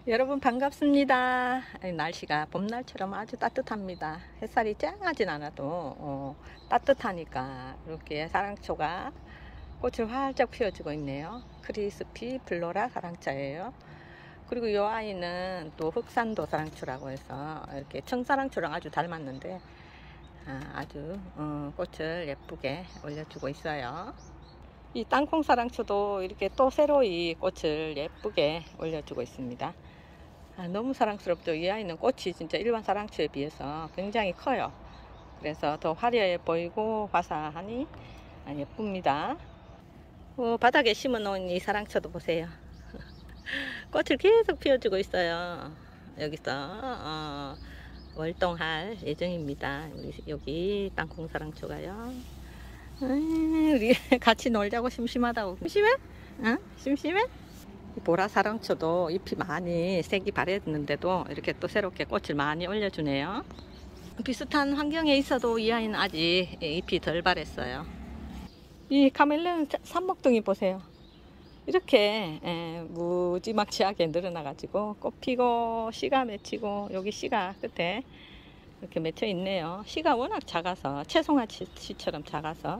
여러분 반갑습니다. 날씨가 봄날처럼 아주 따뜻합니다. 햇살이 쨍하진 않아도 따뜻하니까 이렇게 사랑초가 꽃을 활짝 피워주고 있네요. 크리스피 플로라 사랑차예요. 그리고 이 아이는 또 흑산도 사랑초라고 해서 이렇게 청사랑초랑 아주 닮았는데 아주 꽃을 예쁘게 올려주고 있어요. 이 땅콩 사랑초도 이렇게 또 새로이 꽃을 예쁘게 올려주고 있습니다. 너무 사랑스럽죠. 이 아이는 꽃이 진짜 일반 사랑초에 비해서 굉장히 커요. 그래서 더 화려해 보이고 화사하니 예쁩니다. 바닥에 심어 놓은 이 사랑초도 보세요. 꽃을 계속 피워주고 있어요. 여기서 월동할 예정입니다. 여기 땅콩 사랑초가요. 우리 같이 놀자고 심심하다고. 심심해? 응? 심심해? 보라 사랑초도 잎이 많이 색이 바랬는데도 이렇게 또 새롭게 꽃을 많이 올려주네요. 비슷한 환경에 있어도 이 아이는 아직 잎이 덜 바랬어요. 이 카멜레온 삽목둥이 보세요. 이렇게 무지막지하게 늘어나 가지고 꽃 피고 씨가 맺히고 여기 씨가 끝에 이렇게 맺혀 있네요. 씨가 워낙 작아서 채송화 씨처럼 작아서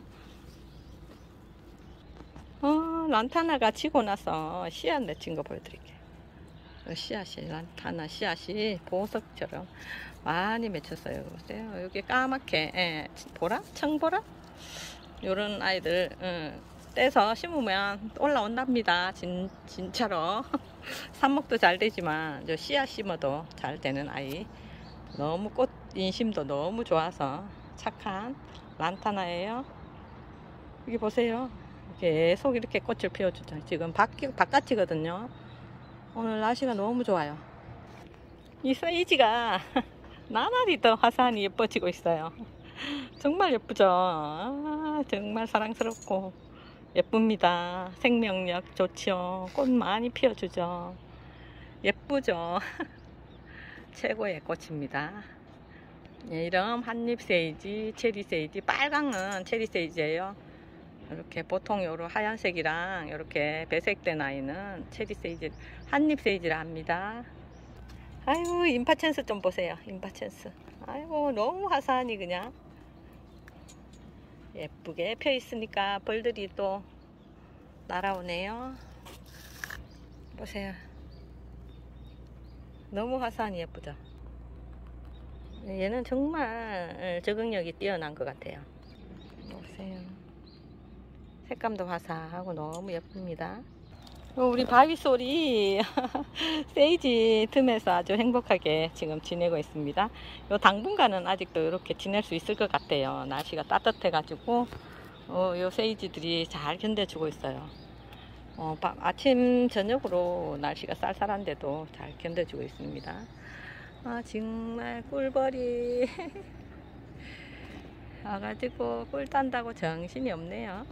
란타나가 지고 나서 씨앗 맺힌 거 보여드릴게요. 씨앗이 란타나 씨앗이 보석처럼 많이 맺혔어요. 보세요. 여기 까맣게 보라? 청보라? 요런 아이들 떼서 심으면 올라온답니다. 진짜로. 삽목도 잘 되지만 저 씨앗 심어도 잘 되는 아이. 너무 꽃 인심도 너무 좋아서 착한 란타나예요. 여기 보세요. 계속 이렇게 꽃을 피워주죠. 지금 바깥이거든요. 오늘 날씨가 너무 좋아요. 이 세이지가 나날이 더 화사하니 예뻐지고 있어요. 정말 예쁘죠. 정말 사랑스럽고 예쁩니다. 생명력 좋죠. 꽃 많이 피워주죠. 예쁘죠. 최고의 꽃입니다. 이름 한잎세이지, 체리세이지, 빨강은 체리세이지예요. 이렇게 보통 요런 하얀색이랑 이렇게 배색된 아이는 체리세이지, 한잎세이지라 합니다. 아이고 임파첸스 좀 보세요. 임파첸스. 아이고 너무 화사하니 그냥 예쁘게 펴 있으니까 벌들이 또 날아오네요. 보세요. 너무 화사하니 예쁘죠. 얘는 정말 적응력이 뛰어난 것 같아요. 보세요. 색감도 화사하고 너무 예쁩니다. 우리 바위소리 세이지 틈에서 아주 행복하게 지금 지내고 있습니다. 요 당분간은 아직도 이렇게 지낼 수 있을 것 같아요. 날씨가 따뜻해 가지고 요 세이지들이 잘 견뎌주고 있어요. 아침 저녁으로 날씨가 쌀쌀한데도 잘 견뎌주고 있습니다. 정말 꿀벌이 와가지고 꿀 딴다고 정신이 없네요.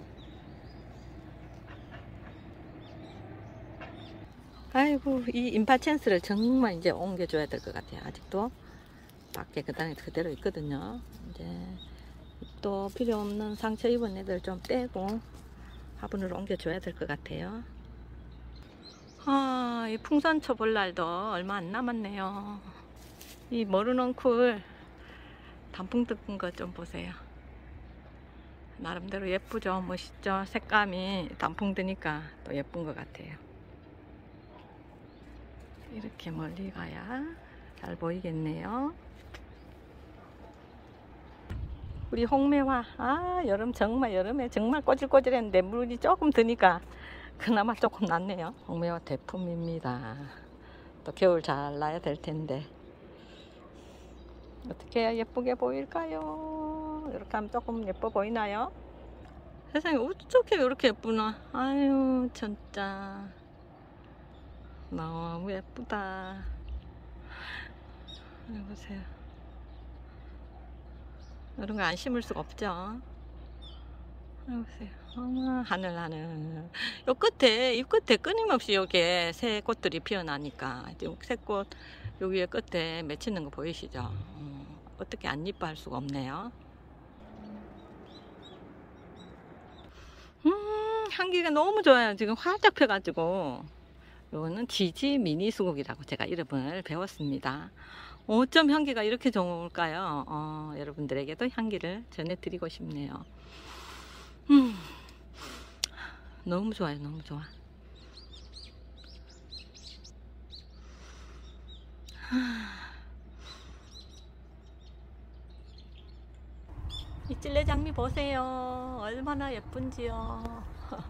아이고 이 임파첸스를 정말 이제 옮겨줘야 될 것 같아요. 아직도 밖에 그대로 있거든요. 이제 또 필요 없는 상처 입은 애들 좀 빼고 화분으로 옮겨줘야 될 것 같아요. 이 풍선초 볼 날도 얼마 안 남았네요. 이 머루넝쿨 단풍 뜯은 거 좀 보세요. 나름대로 예쁘죠. 멋있죠. 색감이 단풍 드니까 또 예쁜 것 같아요. 이렇게 멀리 가야 잘 보이겠네요. 우리 홍매화 여름에 정말 꼬질꼬질했는데 물이 조금 드니까 그나마 조금 낫네요. 홍매화 대품입니다. 또 겨울 잘 나야 될 텐데 어떻게 해야 예쁘게 보일까요? 이렇게 하면 조금 예뻐 보이나요? 세상에 어떻게 이렇게 예쁘나. 아유 진짜 너무 예쁘다. 보세요. 이런 거 안 심을 수가 없죠. 보세요. 하늘. 요 끝에, 이 끝에 끊임없이 여기에 새 꽃들이 피어나니까 새꽃 여기에 끝에 맺히는 거 보이시죠? 어떻게 안 이뻐할 수가 없네요. 향기가 너무 좋아요. 지금 활짝 펴가지고 요거는 지지 미니 수국이라고 제가 이름을 배웠습니다. 어쩜 향기가 이렇게 좋을까요? 여러분들에게도 향기를 전해드리고 싶네요. 너무 좋아요. 너무 좋아. 이 찔레장미 보세요. 얼마나 예쁜지요.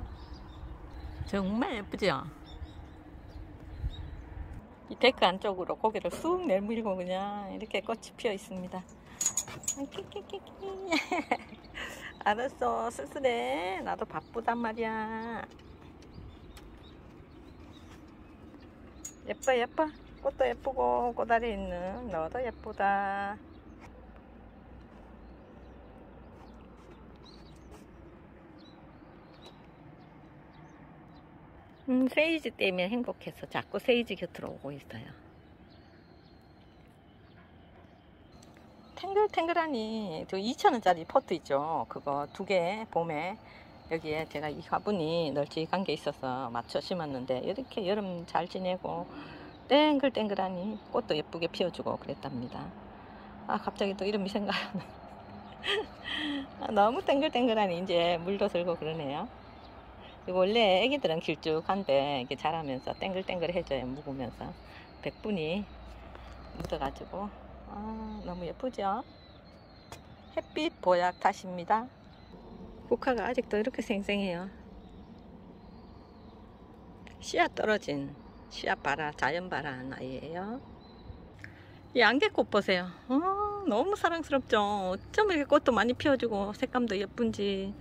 정말 예쁘죠? 이 데크 안쪽으로 고개를 쑥 내밀고 그냥 이렇게 꽃이 피어 있습니다. 끼끼끼끼. 알았어, 쓸쓸해. 나도 바쁘단 말이야. 예뻐, 예뻐. 꽃도 예쁘고 꼬다리 있는 너도 예쁘다. 세이지 때문에 행복해서 자꾸 세이지 곁으로 오고 있어요. 탱글탱글하니 저 2,000원짜리 포트 있죠. 그거 2개 봄에 여기에 제가 이 화분이 널찍한 게 있어서 맞춰 심었는데 이렇게 여름 잘 지내고 땡글땡글하니 꽃도 예쁘게 피워주고 그랬답니다. 아, 갑자기 또 이름이 생각나네. 너무 땡글땡글하니 이제 물도 들고 그러네요. 원래 애기들은 길쭉한데 이게 자라면서 땡글땡글해져요. 묵으면서 백분이 묻어가지고 너무 예쁘죠? 햇빛 보약 탓입니다. 국화가 아직도 이렇게 생생해요. 씨앗 떨어진 씨앗 발아, 자연 발아한 아이예요. 이 안개꽃 보세요. 너무 사랑스럽죠? 어쩜 이렇게 꽃도 많이 피워주고 색감도 예쁜지.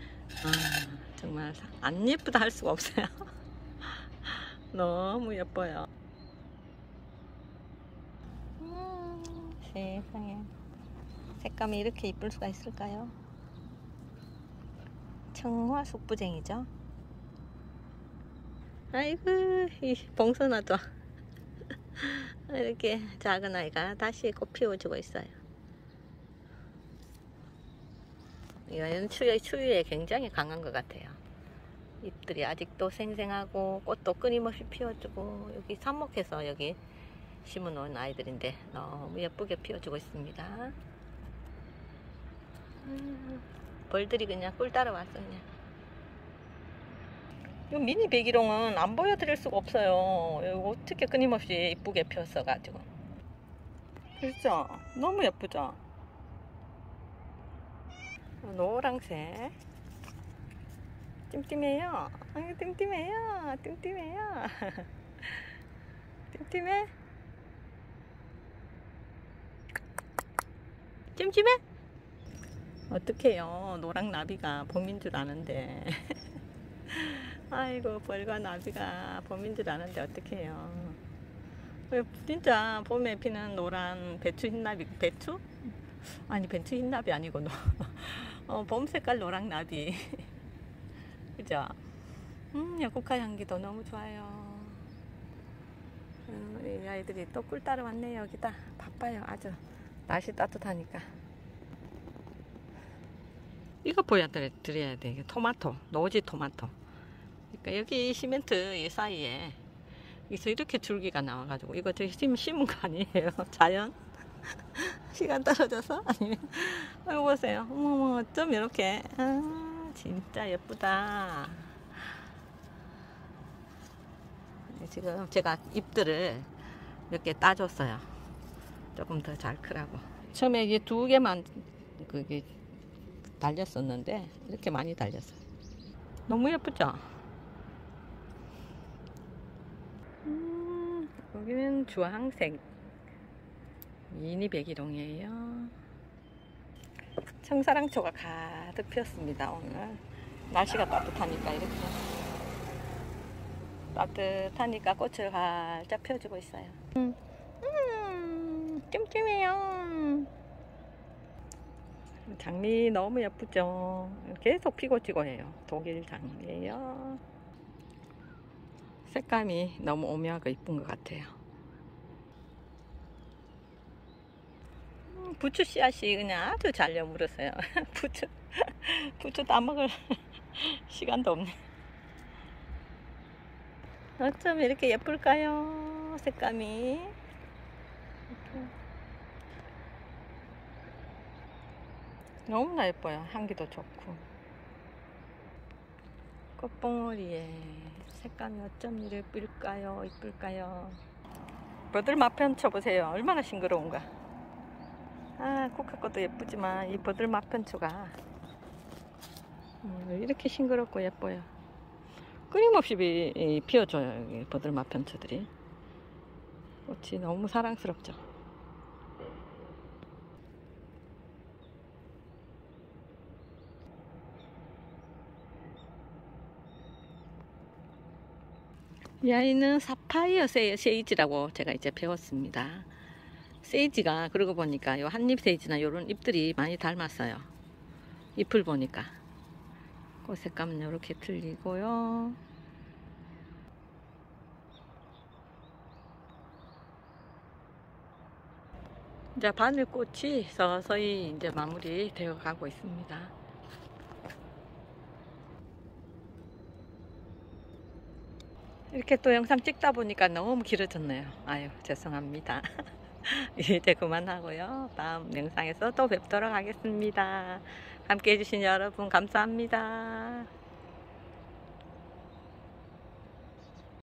정말 안 예쁘다 할 수가 없어요. 너무 예뻐요. 세상에 색감이 이렇게 이쁠 수가 있을까요? 청화 숙부쟁이죠. 아이고, 이 봉선화도 이렇게 작은 아이가 다시 꽃 피워주고 있어요. 이거는 추위에 굉장히 강한 것 같아요. 잎들이 아직도 생생하고 꽃도 끊임없이 피워주고, 여기 삽목해서 여기 심어 놓은 아이들인데 너무 예쁘게 피워주고 있습니다. 벌들이 그냥 꿀 따라왔어. 그냥 이 미니 백일홍은 안 보여드릴 수가 없어요. 어떻게 끊임없이 이쁘게 피었어 가지고. 그렇죠? 너무 예쁘죠? 노랑색 찜찜해요. 찜찜해요. 찜찜해요. 찜찜해? 찜찜해? 어떡해요. 노랑 나비가 봄인 줄 아는데. 아이고, 벌과 나비가 봄인 줄 아는데 어떡해요. 진짜 봄에 피는 노란 배추 흰나비, 배추? 아니, 배추 흰나비 아니고 봄 색깔 노랑 나비. 그죠? 국화 향기도 너무 좋아요. 우리 아이들이 또 꿀 따러 왔네요. 여기다 바빠요. 아주 날씨 따뜻하니까. 이거 보여드려야 돼. 이게 토마토, 노지 토마토. 그러니까 여기 시멘트 이 사이에 여기서 이렇게 줄기가 나와가지고 이거 저희 심은 거 아니에요? 자연? 시간 떨어져서? 아니면 이거 보세요. 어머, 어쩜 이렇게. 진짜 예쁘다. 지금 제가 잎들을 몇 개 따줬어요. 조금 더 잘 크라고. 처음에 이게 2개만 그게 달렸었는데 이렇게 많이 달렸어요. 너무 예쁘죠? 여기는 주황색 미니 백일홍이에요. 청사랑초가 가득 피었습니다. 오늘 날씨가 따뜻하니까 이렇게 따뜻하니까 꽃을 활짝 펴주고 있어요. 찜찜해요. 장미 너무 예쁘죠? 계속 피고 지고 해요. 독일 장미예요. 색감이 너무 오묘하고 이쁜 것 같아요. 부추 씨앗이 그냥 아주 잘 여물었어요. 부추 따먹을 시간도 없네. 어쩜 이렇게 예쁠까요? 색감이. 너무나 예뻐요. 향기도 좋고. 꽃봉오리에 색감이 어쩜 이렇게 예쁠까요? 이쁠까요? 버들 마편초 보세요. 얼마나 싱그러운가. 아, 국화꽃도 예쁘지만 이 버들 마편초가 이렇게 싱그럽고 예뻐요. 끊임없이 피어줘요. 여기 버들 마편초들이. 꽃이 너무 사랑스럽죠. 이 아이는 사파이어 세이지라고 제가 이제 배웠습니다. 세이지가 그러고 보니까 요 한잎 세이지나 요런 잎들이 많이 닮았어요. 잎을 보니까. 꽃 색감은 이렇게 틀리고요. 이제 바늘꽃이 서서히 이제 마무리 되어 가고 있습니다. 이렇게 또 영상 찍다 보니까 너무 길어졌네요. 아유, 죄송합니다. 이제 그만하고요. 다음 영상에서 또 뵙도록 하겠습니다. 함께 해주신 여러분 감사합니다.